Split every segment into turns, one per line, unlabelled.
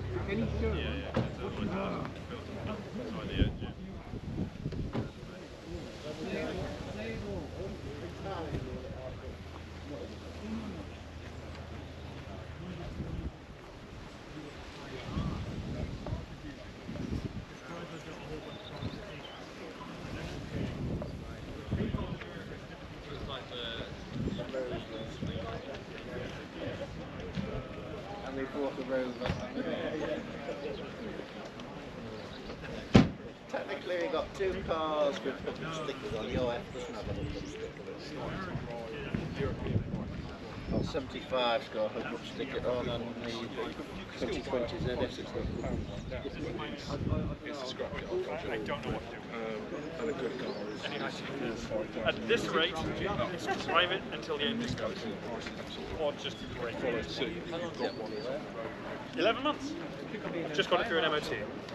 And we bought the rover. Technically we got 2 cars with public stickers on. The OF doesn't have a public sticker, but it's not. Well, 75's got a HubNut sticker on, and the 2020 ZS it's got.
It's a scrappy old car.
I don't know what to do.
And a good car is
At this rate, it's drive it until the engine goes. Or just break it. 11 months. Just got it through an MOT.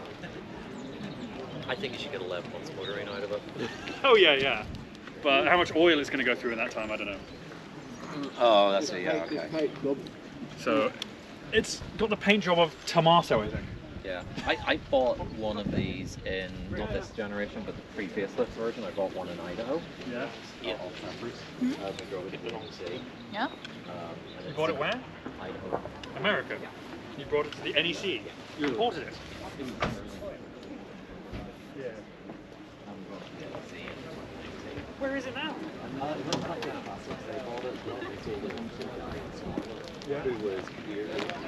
I think you should get 11 months motoring out of it.
Oh yeah. But how much oil is going to go through in that time, I don't know.
Oh, that's it, yeah, okay.
So, it's got the paint job of tomato, I think.
Yeah, I bought one of these in, not this generation, but the pre-facelift version. I bought one in Idaho.
Yeah.
Yeah. We drove it to the NEC.
Yeah.
You bought it where?
Idaho.
America.
Yeah.
You brought it to the NEC. You imported it. Yeah. Where is it now?
Yeah. Who was here?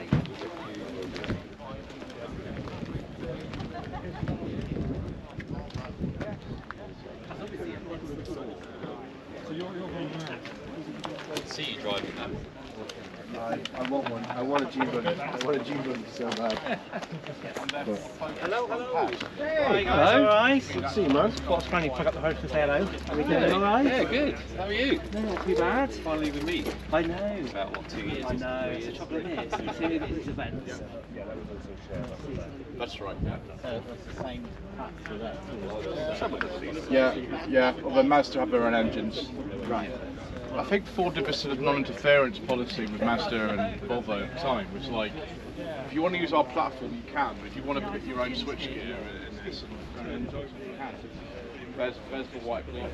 So you're going there.
See you driving that.
I want one. I want a G-Bun. I want a G-Bun so bad.
Hello.
Hey, hello. Alright.
Good to see you, man.
What's funny, pick up the host and say hello. Are we doing alright?
Yeah, good. How are you?
No, not too bad.
Finally with me.
I know.
About what, 2 years?
I know, it's the trouble it is. You see these events.
That's right.
It's the same patch for that.
Yeah. Although Mazda have their own engines.
Right.
I think Ford did this sort of non-interference policy with Mazda and Volvo at the time, which like, if you want to use our platform, you can, but if you want to put your own switchgear in this and enjoy it, you can. There's the white please.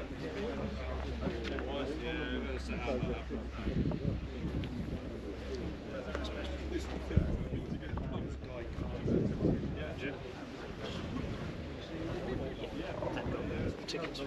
Tickets.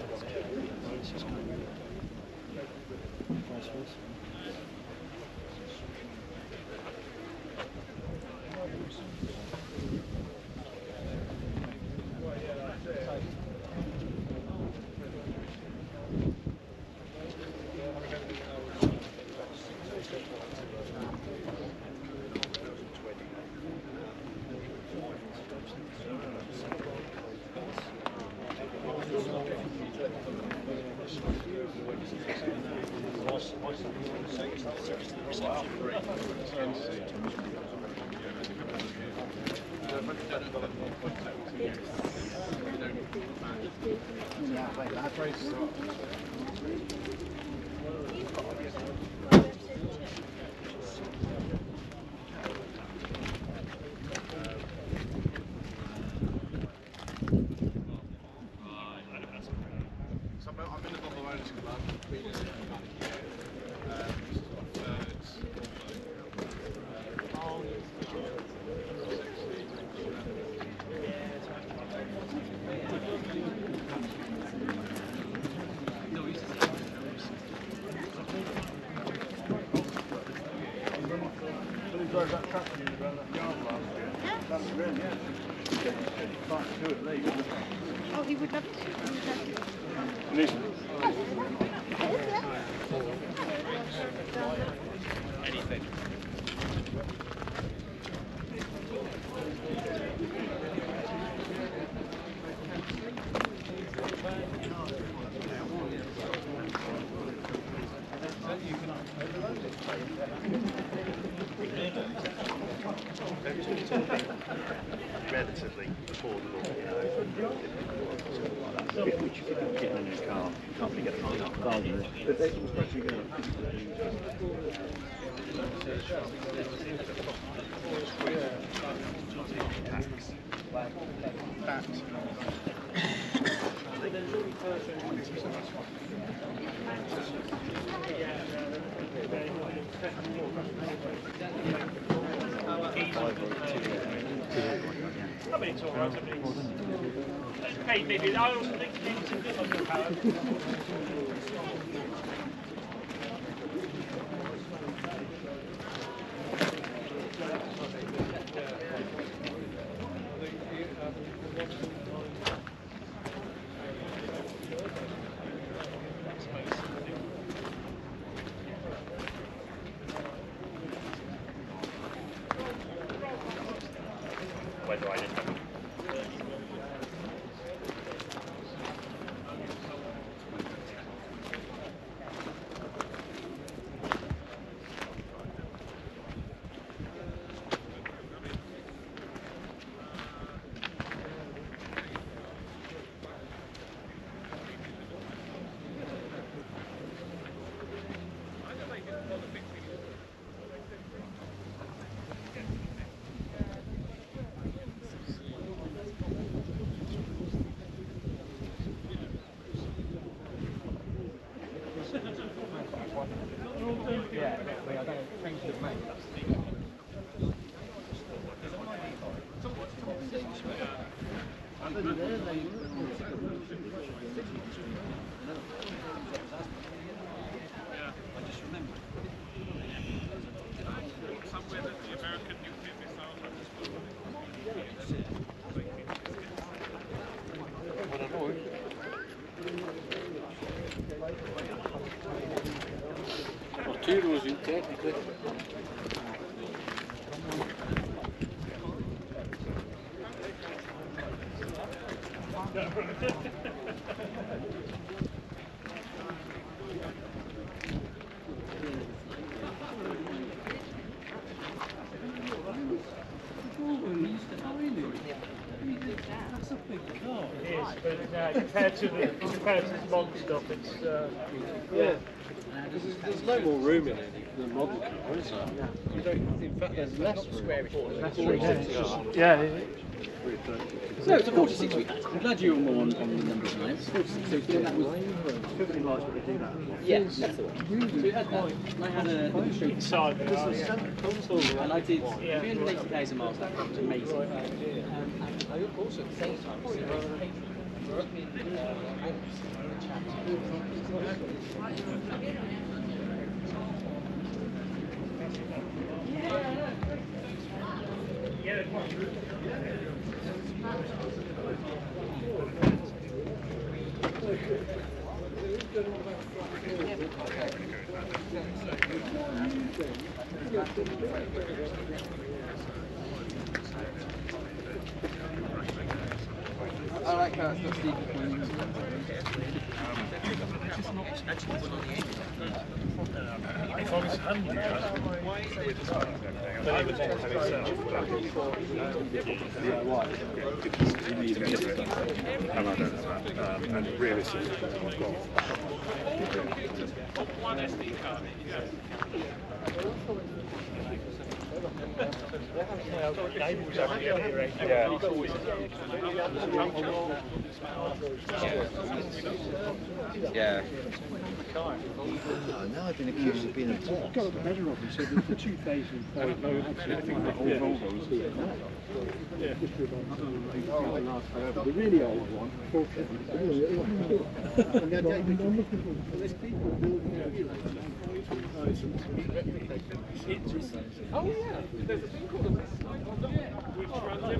Oh, he would love to.
Anything.
Relatively affordable, you know.
Which if you can get in a car, you can't really get a car. But they can especially go.
I mean, it's all right. I mean, hey, maybe I also think it's a bit underpowered. Whether I didn't.
Two rows in technically. Compared to the modern stuff, it's yeah. There's no more room in it than modern car, is there? You don't, in fact, there's less room. Yeah.
So it's a 46 week. I'm glad you were more on the numbers than I am. 46 weeks. That was. Yes, that's the one. So I had a demonstration. And I did 380,000 miles. That was amazing. And I also at the same time I like how it's got Steve McQueen.
If I was hungry, but I would take
You need a bit, and I don't know that. And realistically,
one SD card.
Yeah.
Oh, now I've been accused of being a boss.
Got the better of them, so the 2000. I don't know anything about old Volvos. The really old one, there's people building
Oh yeah, there's a thing called which runs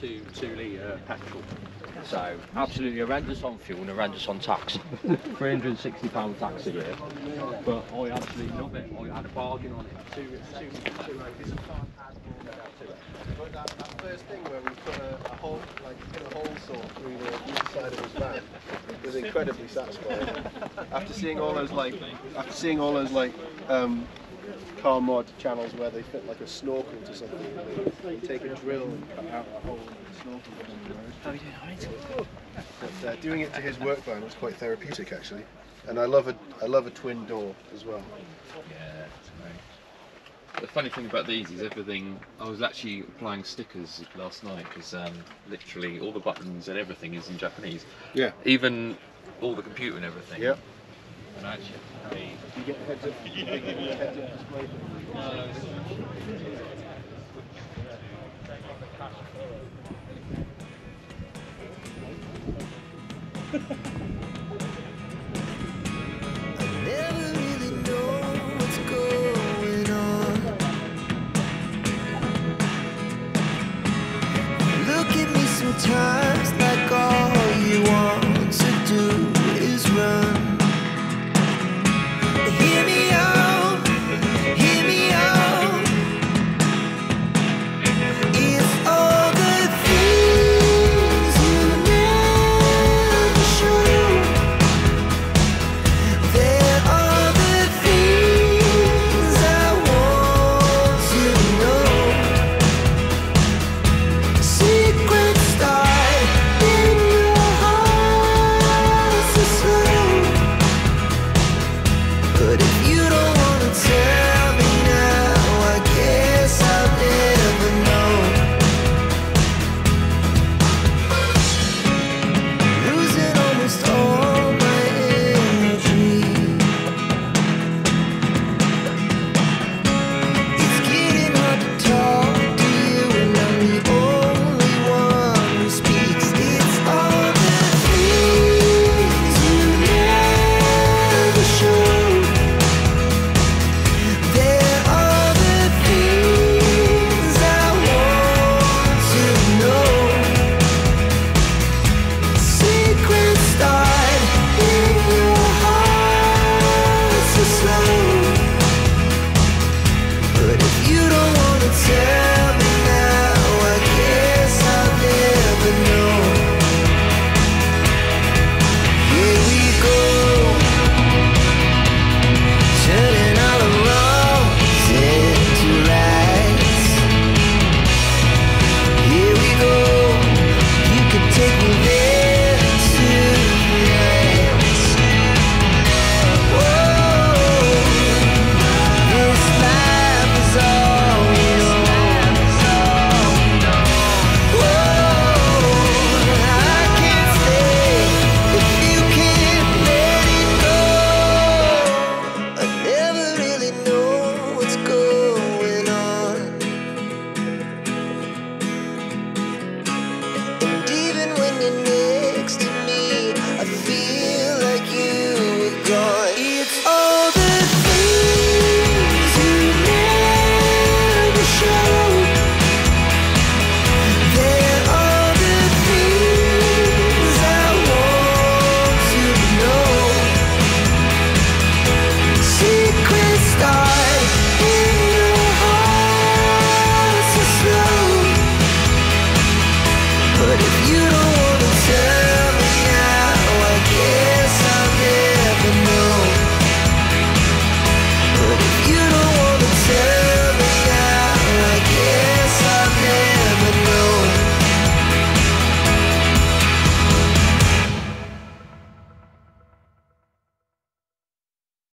2 litre petrol.
So absolutely horrendous on fuel and horrendous on tax. £360 tax a year. But I absolutely love it. I had a bargain on it.
That first thing where we put a hole, like a hole saw through the side of his van was incredibly satisfying. After seeing all those car mod channels where they fit like a snorkel to something, you take a drill and cut out a hole in the snorkel. How are you doing, alright? But doing it to his work van was quite therapeutic actually, and I love a twin door as well.
Yeah, it's great. The funny thing about these is everything. I was actually applying stickers last night because literally all the buttons and everything is in Japanese.
Yeah.
Even all the computer and everything.
Yep.
And actually,
You get heads up. They give you a heads up display.